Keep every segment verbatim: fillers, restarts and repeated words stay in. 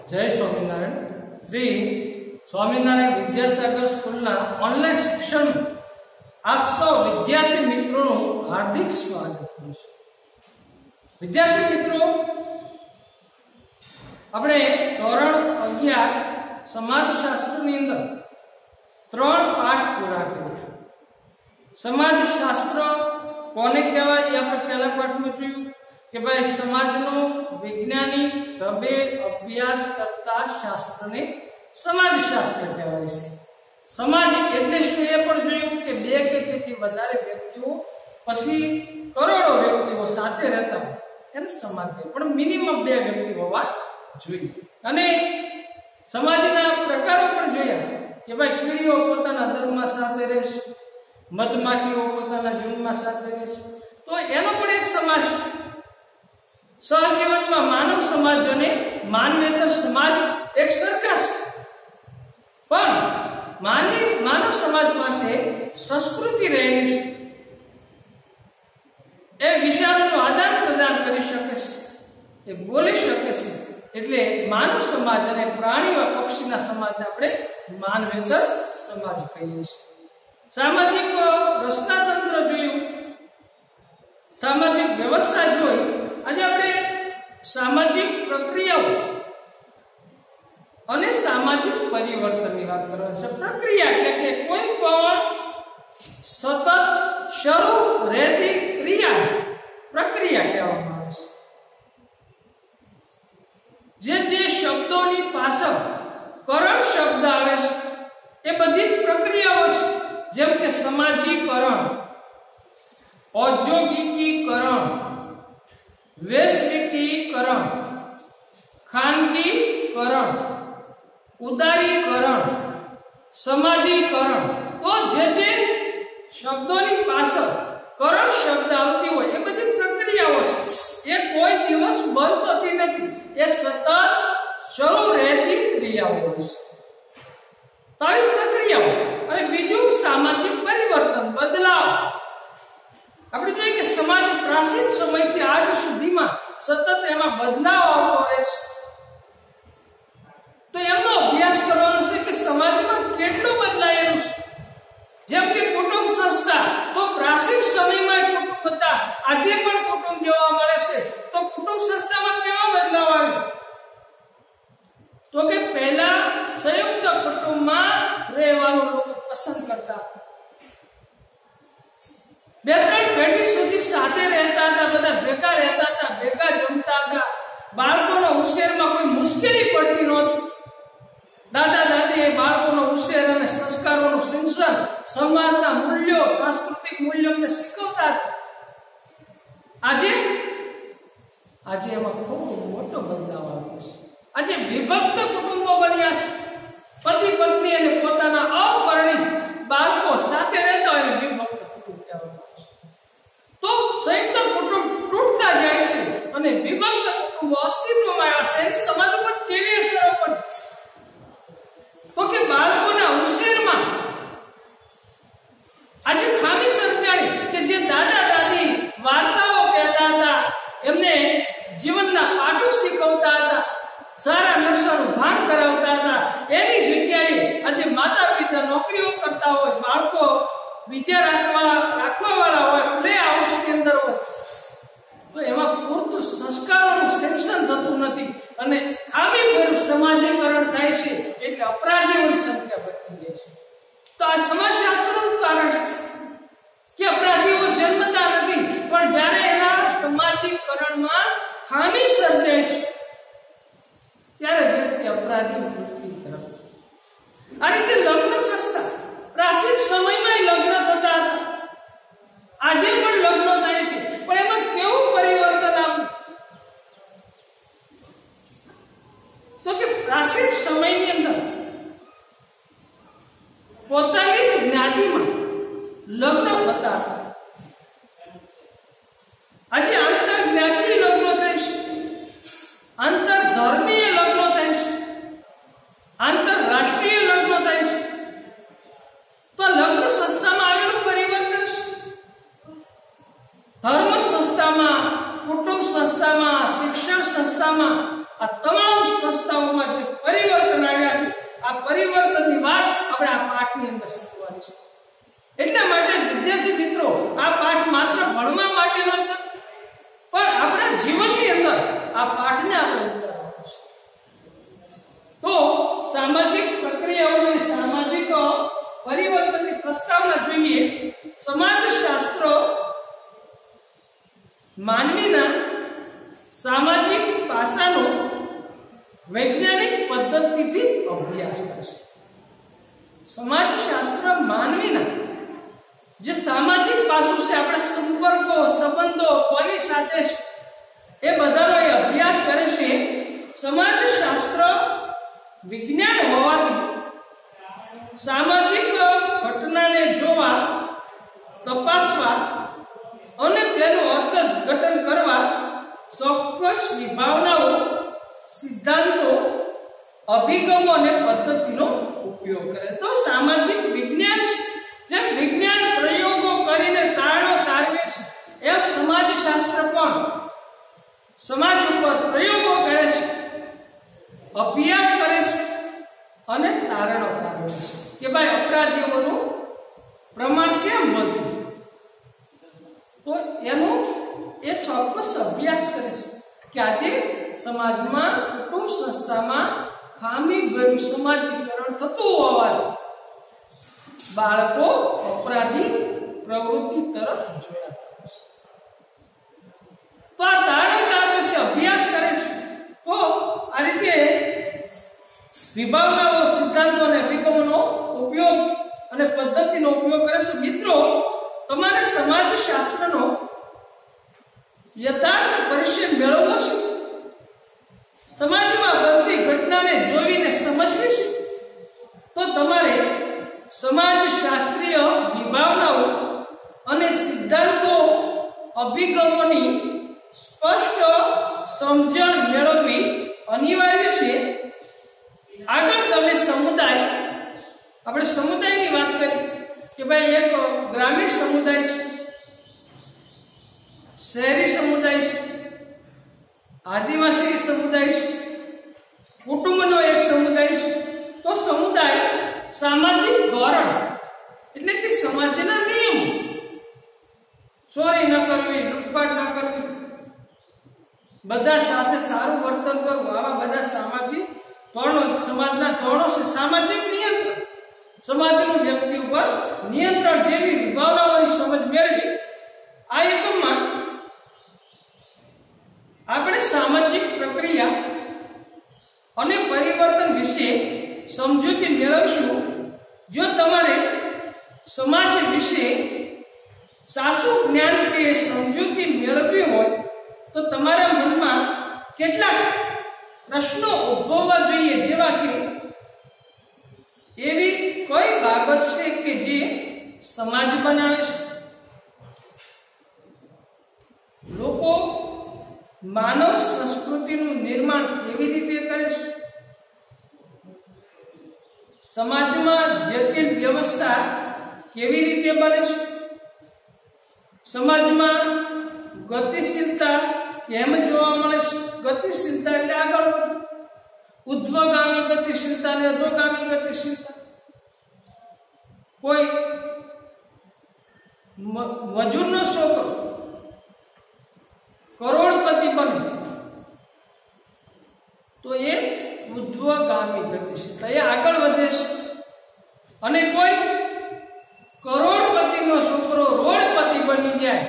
जय Swaminarayan. Shri Swaminarayan Vidyasagar school online शिक्षण में आप सौ विद्यार्थी मित्रों हार्दिक स्वागत करूं छुं। विद्यार्थी मित्रों, अपने धोरण अगियार समाजशास्त्र ની અંદર ત્રણ પાઠ પૂરા કર્યા। समाजशास्त्र કોને કહેવાય એ આપણે પહેલા પાઠમાં જોયું કે ભાઈ સમાજનો વૈજ્ઞાનિક ઢબે અભ્યાસ કરતા શાસ્ત્રને સમાજશાસ્ત્ર કહેવાય છે। સમાજ એટલે શું એ પણ જોયું કે બે કે તેથી વધારે વ્યક્તિઓ પછી કરોડો વ્યક્તિઓ સાથે રહેતા હોય એને સમાજ કહેવાય, પણ મિનિમમ બે વ્યક્તિ હોવા જોઈએ। અને સમાજના પ્રકારો પણ જોયા કે ભાઈ કીડીઓ પોતાના ધર્મમાં સાથે રહેશે, મધમાખીઓ પોતાના ઝુંડમાં સાથે રહેશે, તો એનો પણ એક સમાજ। સહજીવનમાં માનવ સમાજ અને માનવેતર સમાજ એક સરખા છે, પણ માનવી માનવ સમાજ પાસે સંસ્કૃતિ રહેલી છે, એ વિચારોનું આદાન પ્રદાન કરી શકે છે, એ બોલી શકે છે, એટલે માનવ સમાજ અને પ્રાણીઓ પક્ષીના સમાજને આપણે માનવેતર સમાજ કહીએ છીએ। સામાજિક રચનાતંત્ર જોયું, સામાજિક વ્યવસ્થા જોઈ। આજે આપણે સામાજિક પ્રક્રિયાઓ અને સામાજિક પરિવર્તનની વાત કરવાની છે। પ્રક્રિયા એટલે કે કોઈ પણ સતત શરૂ રહેતી ક્રિયા પ્રક્રિયા કહેવામાં આવે છે। જે જે શબ્દોની પાછળ કરણ શબ્દ આવે છે એ બધી પ્રક્રિયાઓ છે, જેમ કે સમાજીકરણ, ઔદ્યોગિકીકરણ, वैश्विकीकरण, खानगीकरण, उदारीकरण, समाजीकरण। तो जे जे शब्दों पाछळ करण शब्द आवती होय ए बधी प्रक्रियाओ छे, ए कोई दिवस बंद थती नथी, ए सतत शरू रहती क्रियाओ छे। तो आई प्रक्रियाओ। अने बीजું सामाजिक परिवर्तन, बदलाव। આપણે જોઈએ કે સમાજ પ્રાચીન સમયથી આજ સુધીમાં સતત એમાં બદલાવ આવતો રહે છે। તો એમનો અભ્યાસ કરવાનો છે કે સમાજમાં કેટલું બદલાયેલું છે। જેમ કે કુટુંબ સંસ્થા, તો પ્રાચીન સમયમાં કુટુંબ હતા, આજે પણ કુટુંબ જોવા મળે છે, તો કુટુંબ સંસ્થામાં કેવો બદલાવ આવ્યો? તો કે પહેલા સંયુક્ત કુટુંબમાં રહેવાનું લોકો પસંદ કરતા, બે ત્રણ પેઢી સુધી સાથે રહેતા હતા, બધા ભેગા રહેતા હતા, ભેગા જમતા હતા, બાળકોના ઉછેરમાં કોઈ મુશ્કેલી પડતી નહોતી। દાદા દાદી એ બાળકોનો ઉછેર અને સંસ્કારોનું સિંચન, સમાજના મૂલ્યો, સાંસ્કૃતિક મૂલ્યોને શીખવતા હતા। આજે આજે એમાં ખૂબ મોટો બદલાવ આવ્યો છે। આજે વિભક્ત કુટુંબો બન્યા છે, પતિ પત્ની અને પોતાના અપરિણિત બાળકો સાથે રહેતા હોય વિભક્ત કુટુંબ કહેવામાં આવે છે। તો સંયુક્ત કુટુંબ તૂટતા જાય છે અને વિભક્ત કુટુંબો અસ્તિત્વમાં આવ્યા છે। એની સમાજ ઉપર કેવી અસરો પડી? તો કે બાળકોના ઉછેરમાં આજે ખામી સર્જાણી કે જે દાદા દાદી વાર્તાઓ કહેતા હતા, એમને જીવનના પાઠો શીખવતા હતા, સારા નશોનું ભાન કરાવતા હતા, એની જગ્યાએ આજે માતા પિતા નોકરીઓ કરતા હોય, બાળકો બીજા રાખવા રાખવા વાળા હોય, પ્લે હાઉસની અંદર હોય, તો એમાં પૂરતું સંસ્કારોનું શિક્ષણ થતું નથી અને ખામીભર્યું સમાજીકરણ થાય છે, એટલે અપરાધીઓની સંખ્યા વધતી જાય છે। તો આ સમાજશાસ્ત્રનું કારણ છે કે અપરાધીઓ જન્મતા નથી, પણ જ્યારે એના સમાજીકરણમાં ખામી સર્જાય છે ત્યારે વ્યક્તિ અપરાધી વૃત્તિ તરફ। આ રીતે લગ્ન સંસ્થા પ્રાચીન સમયમાં લગ્ન થતા હતા, આજે પણ લગ્ન થાય છે, પણ એમાં કેવું પરિવર્તન આવ્યું? તો કે પ્રાચીન સમયની અંદર પોતાની જ જ્ઞાતિમાં લગ્ન થતા હતા, આજે આંતર જ્ઞાતિ લગ્ન થાય છે, આંતર ધર્મીય લગ્ન થાય છે, આંતરરાષ્ટ્રીય લગ્ન થાય છે। તો લગ્ન સંસ્થામાં આવેલું પરિવર્તન છે। ધર્મ સંસ્થામાં, કુટુંબ સંસ્થામાં, શિક્ષણ સંસ્થામાં આ તમામ સંસ્થાઓમાં જે પરિવર્તન આવ્યા છે, આ પરિવર્તનની વાત આપણે આ પાઠની અંદર શીખવાની છે. એટલા માટે વિદ્યાર્થી મિત્રો, આ પાઠ માત્ર ભણવા માટેનો નથી, પણ આપણા જીવનની અંદર આ પાઠને આપણે ઉતારવાનો છે. તો સામાજિક પ્રક્રિયાઓની સામાજિક પરિવર્તનની પ્રસ્તાવના જોઈએ. સમાજશાસ્ત્ર માનવીના સામાજિક પાસાનો વૈજ્ઞાનિક પદ્ધતિથી અભ્યાસ કરે છે. સમાજશાસ્ત્ર માનવીના જે સામાજિક પાસું છે, આપણા સંપર્કો, સંબંધો, કોની સાથે છે, એ બધાનો એ અભ્યાસ કરે છે. સમાજશાસ્ત્ર વિજ્ઞાન હોવાથી સામાજિક ઘટનાને જોવા, તપાસવા અને તેનું અર્થઘટન કરવા ચોક્કસ વિભાવનાઓ, સિદ્ધાંતો, અભિગમો અને પદ્ધતિનો ઉપયોગ કરે. તો સામાજિક વિજ્ઞાન જેમ વિજ્ઞાન પ્રયોગો કરીને તારણો તારવે છે, એમ સમાજશાસ્ત્ર પણ સમાજ ઉપર પ્રયોગો કરે છે, અભ્યાસ કરે છે અને તારણો તારવે છે કે ભાઈ અપરાધીઓનું પ્રમાણ કેમ વધ્યું. તો એનું એ ચોક્કસ અભ્યાસ કરે છે કે આજે સમાજમાં, કુટુંબ સંસ્થામાં ખામીભર્યું સમાજીકરણ થતું હોવાથી બાળકો અપરાધી પ્રવૃત્તિ તરફ જોડાતા છે. તો આ તારણો તારવે છે, અભ્યાસ કરે છે. તો આ રીતે વિભાવનાઓ, સિદ્ધાંતો અને અભિગમોનો ઉપયોગ અને પદ્ધતિનો ઉપયોગ કરે છે. મિત્રો, તમારે સમાજશાસ્ત્રનો યથાર્થ પરિચય મેળવવો છે. સમાજમાં બનતી ઘટનાને જોઈને સમજવી છે. તો તમારે સમાજશાસ્ત્રીય વિભાવનાઓ અને સિદ્ધાંતો, અભિગમોની સ્પષ્ટ સમજણ મેળવવી અનિવાર્ય છે. આગળ તમે સમુદાય, આપણે સમુદાયની વાત કરી કે ભાઈ એક ગ્રામીણ સમુદાય છે, શહેરી સમુદાય છે, આદિવાસી સમુદાય છે, કુટુંબનો એક સમુદાય છે. તો સમુદાય સામાજિક ધોરણ એટલે કે સમાજના નિયમો, ચોરી ન કરવી, લૂંટફાટ ન કરવી, બધા સાથે સારું વર્તન કરવું, આવા બધા સામાજિક ધોરણો, સમાજના ધોરણો છે. સામાજિક નિયંત્રણ, સમાજનું વ્યક્તિ ઉપર નિયંત્રણ જેવી વિભાવનાઓની સમજ મેળવી આ એકમમાં આપણે સામાજિક પ્રક્રિયા અને પરિવર્તન વિશે સમજૂતી મેળવશું. જો તમારે સમાજ વિશે સાચું જ્ઞાન કે સમજૂતી મેળવવી હોય તો તમારા મનમાં કેટલાક પ્રશ્નો ઉદ્ભવવા જોઈએ, જેવા કે એવી કઈ બાબત છે કે જે સમાજ બનાવે છે? લોકો માનવ સંસ્કૃતિનું નિર્માણ કેવી રીતે કરે છે? સમાજમાં જટિલ વ્યવસ્થા કેવી રીતે બને છે? સમાજમાં ગતિશીલતા કેમ જોવા મળે છે? ગતિશીલતા એટલે આગળ ઉધ્વગામી ગતિશીલતા અને અધોગામી ગતિશીલતા. કોઈ મજૂરનો છોકરો કરોડપતિ બને તો એ ઉધ્વગામી ગતિશીલતા, એ આગળ વધે છે. અને કોઈ કરોડપતિનો છોકરો રોડપતિ બની જાય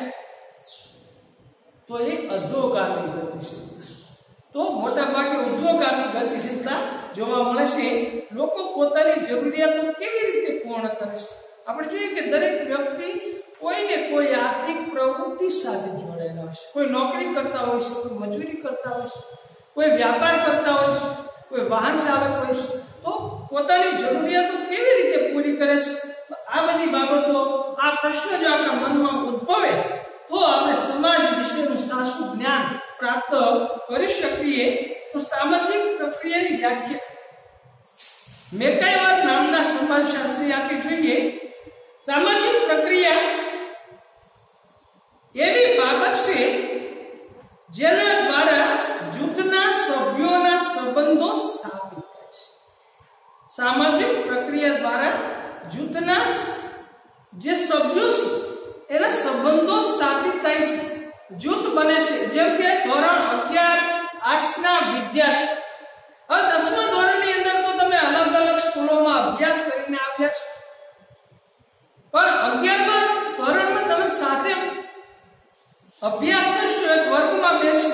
તો એ અધોગામી ગતિશીલતા. તો મોટા ભાગે ઉધ્વગામી ગતિશીલતા જોવા મળે છે. લોકો પોતાની જરૂરિયાતો કેવી રીતે પૂર્ણ કરે છે? આપણે જોઈએ કે દરેક વ્યક્તિ કોઈને કોઈ આર્થિક પ્રવૃત્તિ સાથે જોડાયેલા હોય છે. કોઈ નોકરી કરતા હોય છે, કોઈ મજૂરી કરતા હોય છે, કોઈ વ્યાપાર કરતા હોય છે, કોઈ વાહન ચાલક હોય છે. તો પોતાની જરૂરિયાતો કેવી રીતે પૂરી કરે છે? આ બધી બાબતો, આ પ્રશ્ન જો આપણા મનમાં ઉદ્ભવે તો આપણે સમાજ વિશેનું સાચું જ્ઞાન પ્રાપ્ત કરી શકીએ. તો સામાજિક પ્રક્રિયાની વ્યાખ્યા મેકાયવર નામના સમાજશાસ્ત્રી આપી જોઈએ. સામાજિક પ્રક્રિયા એવી બાબત છે જેના દ્વારા જૂથના સભ્યોના જૂથ બને છે, જેમ કે ધોરણ અગિયાર આઠ ના વિદ્યાર્થી. હવે દસમા ધોરણની અંદર તો તમે અલગ અલગ સ્કૂલોમાં અભ્યાસ કરીને આવ્યા છો, પણ અગિયારમા ધોરણમાં તમે સાથે અભ્યાસ કરશો, એક વર્ગમાં બેસી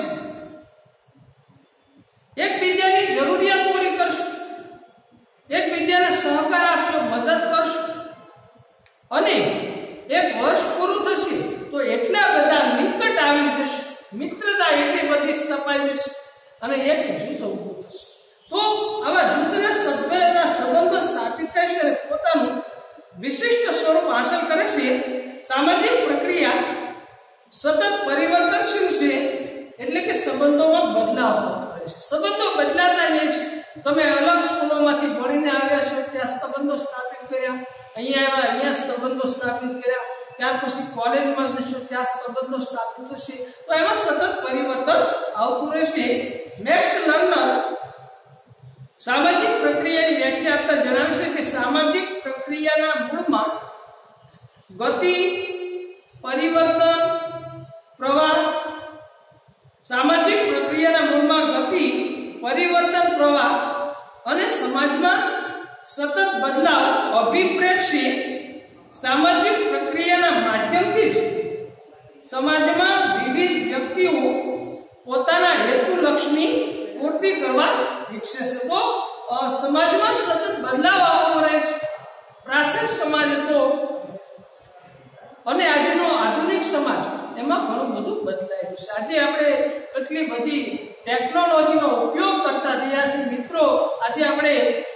એકબીજાની જરૂરિયાત પૂરી કરશો, એકબીજાને સહકાર આપશો, મદદ કરશો, અને એક વર્ષ પૂરું થશે તો એટલા બધા નિકટ આવી જશે, મિત્રતા એટલી બધી સ્થપાઈ જશે અને એક જૂથ ઊભું થશે. તો આવા જૂથના સભ્યના સંબંધો સ્થાપિત થાય છે, પોતાનું વિશિષ્ટ સ્વરૂપ હાંસલ કરે છે. સામાજિક પ્રક્રિયા સતત પરિવર્તનશીલ છે, એટલે કે સંબંધોમાં બદલાવ થાય છે, સંબંધો બદલાતા જાય છે. તમે અલગ સ્કૂલોમાંથી ભણીને આવ્યા છો, ત્યાં સંબંધો સ્થાપિત કર્યા, અહીંયા આવ્યા અહીંયા સંબંધો સ્થાપિત કર્યા, ત્યાર પછી કોલેજમાં જશો ત્યાં સંબંધો સ્થાપિત થશે. તો એમાં સતત પરિવર્તન આવતું રહેશે. મેક્સ લર્નર સામાજિક પ્રક્રિયાની વ્યાખ્યા આપતા જણાવે છે કે સામાજિક પ્રક્રિયાના મૂળમાં ગતિ, પરિવર્તન, પ્રવાહ. સામાજિક પ્રક્રિયાના મૂળમાં ગતિ, પરિવર્તન, પ્રવાહ અને સમાજમાં સતત બદલાવ અભિપ્રેત છે. સામાજિક પ્રક્રિયાના માધ્યમથી જ સમાજમાં વિવિધ વ્યક્તિઓ પોતાના હેતુ લક્ષ્યની પૂર્તિ કરવા ઈચ્છે છે. તો સમાજમાં સતત બદલાવ આવતો રહે છે. પ્રાચીન સમાજ હતો અને આજનો આધુનિક સમાજ, એમાં ઘણું બધું બદલાયું છે. આજે આપણે કેટલી બધી ટેકનોલોજીનો ઉપયોગ કરતા થયા છે મિત્રો. આજે આપણે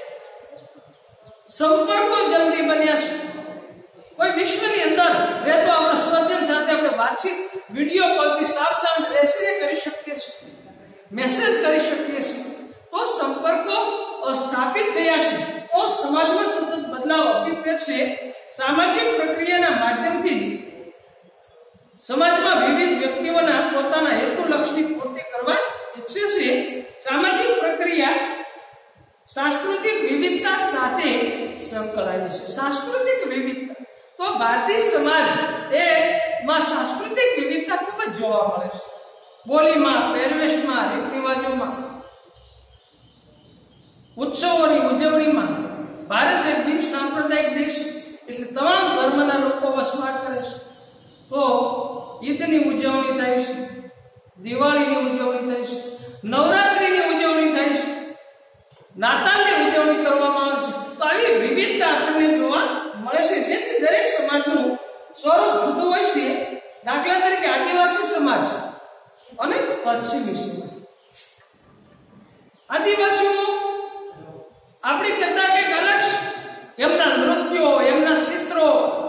સંપર્કો જલ્દી બન્યા છે. કોઈ વિશ્વની અંદર રહેતો આપણા સ્વજન સાથે આપણે વાતચીત વિડીયો કોલથી સાફ સાફ બેસીને કરી શકીએ છીએ, મેસેજ કરી શકીએ છીએ. તો સંપર્કો સ્થાપિત થયા છે. તો સમાજમાં સતત બદલાવ અભિપ્રેત છે. સામાજિક પ્રક્રિયાના માધ્યમથી જ સમાજમાં વિવિધ વ્યક્તિઓના પોતાના હેતુ લક્ષ્યની પૂર્તિ કરવા ઈચ્છે છે. સામાજિક પ્રક્રિયા સાંસ્કૃતિક વિવિધતા સાથે સંકળાયેલી છે. સાંસ્કૃતિક વિવિધતા, તો ભારતીય સમાજ એમાં સાંસ્કૃતિક વિવિધતા ખૂબ જ જોવા મળે છે. બોલીમાં, પહેરવેશમાં, રીત રિવાજોમાં, ઉત્સવોની ઉજવણીમાં. ભારત એક બિન સાંપ્રદાયિક દેશ, એટલે તમામ ધર્મના લોકો વસવાટ કરે છે. તો ઈદની ઉજવણી થાય છે, દિવાળીની ઉજવણી થાય છે, નવરાત્રીની ઉજવણી થાય છે, નાતાલની ઉજવણી કરવામાં આવે છે. તો આવી વિવિધતા આપણને જોવા મળે છે, જેથી દરેક સમાજનું સ્વરૂપ જુદું હોય છે. દાખલા તરીકે આદિવાસી સમાજ અને પશ્ચિમી સમાજ. આદિવાસીઓ આપણી કરતા કંઈક અલગ છે. એમના નૃત્યો, એમના ચિત્રો,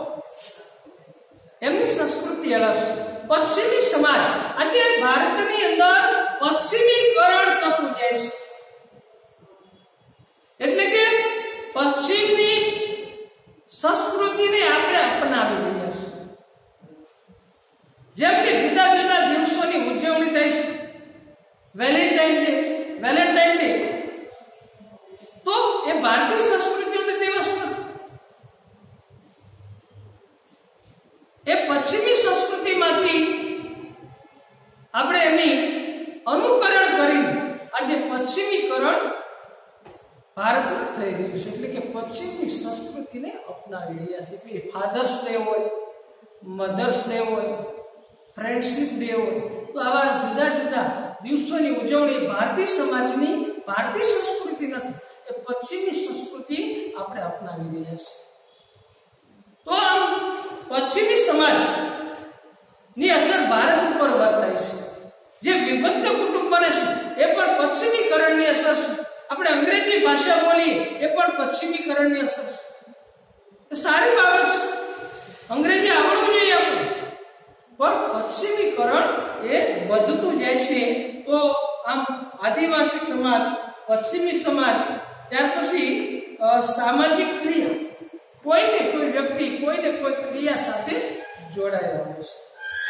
એમની સંસ્કૃતિ અલગ છે. પશ્ચિમી સમાજ, આજે ભારતની અંદર પશ્ચિમીકરણ થતું જાય છે, એટલે કે પશ્ચિમની સંસ્કૃતિને આપણે અપનાવી રહ્યા છીએ. જેમ કે જુદા જુદા દિવસોની ઉજવણી થાય છે, વેલેન્ટાઇન ડે, વેલેન્ટાઇન ડે, તો એ ભારતીય સંસ્કૃતિનો દિવસ નથી. એ પશ્ચિમી સંસ્કૃતિમાંથી આપણે એની અનુકરણ કરીને આજે પશ્ચિમીકરણ ભારતમાં થઈ રહ્યું છે, એટલે કે પશ્ચિમની સંસ્કૃતિને અપનાવી રહ્યા છે. ફાધર્સ ડે હોય, મધર્સ ડે હોય, ફ્રેન્ડશિપ ડે હોય, તો આવા જુદા જુદા દિવસોની ઉજવણી ભારતીય સમાજની, ભારતીય સંસ્કૃતિ નથી, એ પશ્ચિમી સંસ્કૃતિ આપણે અપનાવી રહ્યા છે. તો આમ પશ્ચિમી સમાજ ની અસર ભારત ઉપર વર્તાય છે. જે વિભક્ત કુટુંબ બને છે એ પણ પશ્ચિમીકરણની અસર છે. આપણે અંગ્રેજી ભાષા બોલીએ એ પણ પશ્ચિમીકરણની અસર છે. એ સારી બાબત છે, અંગ્રેજી આવડવું જોઈએ આપણે, પણ પશ્ચિમીકરણ એ વધતું જાય છે. તો આમ આદિવાસી સમાજ, પશ્ચિમી સમાજ, ત્યાર પછી સામાજિક ક્રિયા, કોઈને કોઈ વ્યક્તિ કોઈને કોઈ ક્રિયા સાથે જોડાયેલા હોય છે.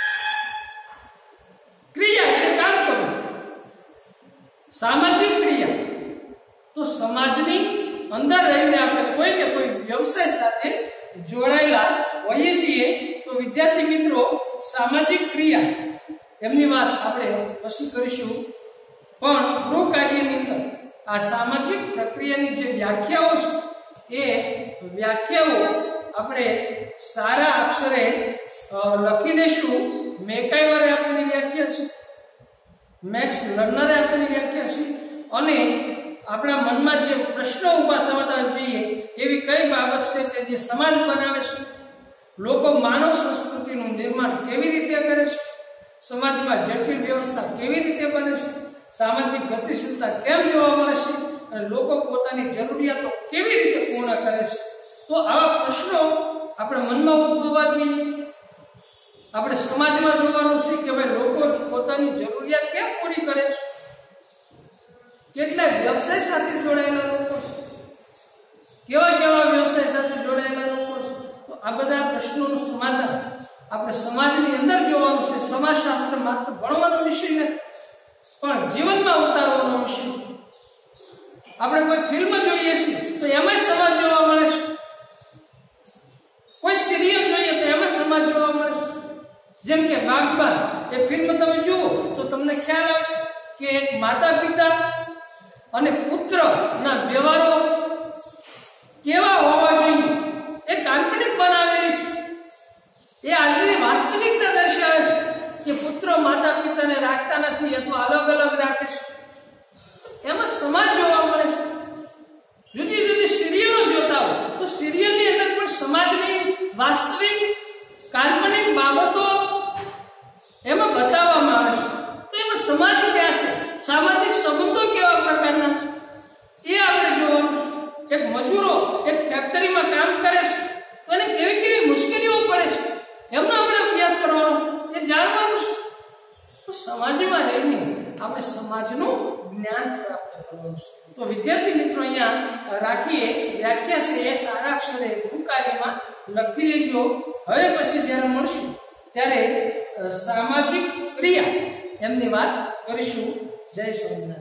ક્રિયા એટલે કામ કરવું. સામાજિક ક્રિયા તો સમાજની અંદર રહીને આપણે કોઈ ને કોઈ વ્યવસાય સાથે જોડાયેલા હોઈએ છીએ. તો વિદ્યાર્થી મિત્રો, સામાજિક ક્રિયા એમની વાત આપણે પછી કરીશું. પણ ગૃહ કાર્યની અંદર આ સામાજિક પ્રક્રિયાની જે વ્યાખ્યાઓ છે એ વ્યાખ્યાઓ આપણે સારા અક્ષરે લખી દઈશું. મેકાઈવરે આપેલી વ્યાખ્યા છે, મેક્સ લર્નરે આપેલી વ્યાખ્યા છે, અને આપણા મનમાં જે પ્રશ્નો ઉભા થતા જઈએ એવી કઈ બાબત છે કે જે સમાજ બનાવે છે, લોકો માનવ સંસ્કૃતિનું નિર્માણ કેવી રીતે કરે છે, સમાજમાં જટિલ વ્યવસ્થા કેવી રીતે બને છે, સામાજિક ગતિશીલતા કેમ જોવા મળે છે, અને લોકો પોતાની જરૂરિયાતો કેવી રીતે પૂર્ણ કરે છે. તો આવા પ્રશ્નો આપણે મનમાં ઉદ્ભવવા જોઈએ. આપણે સમાજમાં જોવાનું છે કે ભાઈ લોકો પોતાની જરૂરિયાત કેમ પૂરી કરે છે, કેટલા વ્યવસાય સાથે જોડાયેલા લોકો છે, કેવા કેવા વ્યવસાય સાથે જોડાયેલા લોકો છે. તો આ બધા પ્રશ્નોનું સમાધાન આપણે સમાજની અંદર જોવાનું છે. સમાજશાસ્ત્ર માત્ર ભણવાનો વિષય નથી, પણ જીવનમાં ઉતારવાનો વિષય છે. આપણે કોઈ ફિલ્મ જોઈએ છીએ તો એમાં સમાજ જોવા મળે છે, કોઈ સિરિયલ જોઈએ તો એમાં સમાજ જોવા મળે છે. જેમ કે બાગબાન એ ફિલ્મ તમે જુઓ તો તમને ખ્યાલ આવશે કે એક માતા પિતા અને પુત્ર ના વ્યવહારો કેવા હોવા જોઈએ એ કાલ્પનિક બનાવેલી છે. એ આજની વાસ્તવિકતા દર્શાવે છે કે પુત્ર માતા પિતાને રાખતા નથી અથવા અલગ અલગ રાખે છે. એમાં સમાજ જોવા મળે છે. જુદી જુદી સિરિયલો જોતા હોય તો સિરિયલની અંદર પણ સમાજની વાસ્તવિક કાલ્પનિક બાબતો એમાં બતાવવામાં આવે છે. તો એમાં સમાજ ક્યાં છે, સામાજિક સંબંધો કેવા પ્રકારના છે એ આપણે જોવાનું છે. એક મજૂરો એક ફેક્ટરીમાં કામ કરે છે તો એને કેવી કેવી મુશ્કેલીઓ પડે છે એમનો આપણે અભ્યાસ કરવાનો છે, એ જાણવાનું છે. તો સમાજમાં રહીને આપણે સમાજનું જ્ઞાન પ્રાપ્ત કરવાનું છે. તો વિદ્યાર્થી મિત્રો અહીંયા રાખીએ વ્યાખ્યા છે એ સારા અક્ષરે ગૃહ કાર્યમાં લખી લેજો. હવે પછી જ્યારે મળશું ત્યારે સામાજિક ક્રિયા એમની વાત કરીશું. જય સ્વામિનારાયણ.